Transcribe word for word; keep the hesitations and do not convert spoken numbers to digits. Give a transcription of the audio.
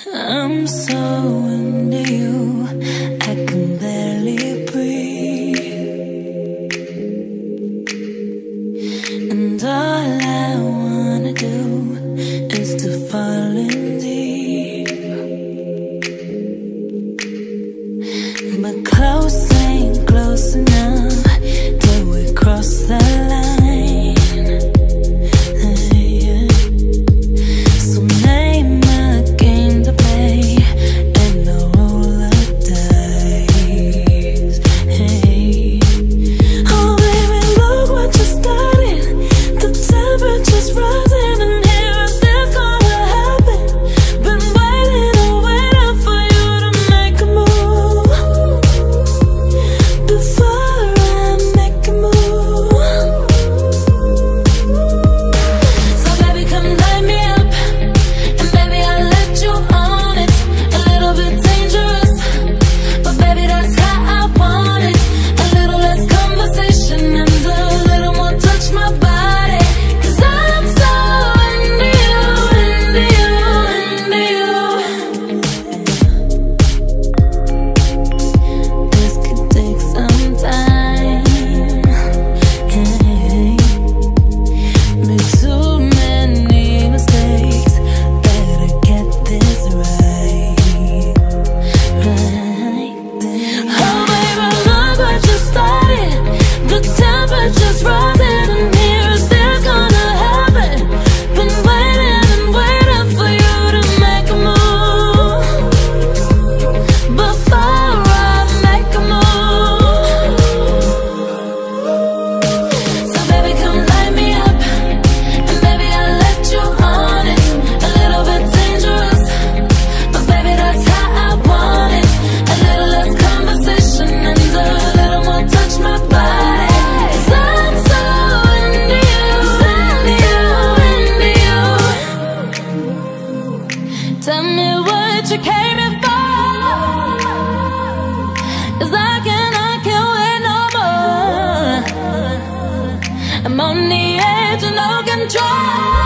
I'm so into you, I can barely breathe. And all I wanna do is to fall in deep. But close ain't close enough till we cross the line. Tell me what you came here for, 'cause I can't, I can't wait no more. I'm on the edge of no control.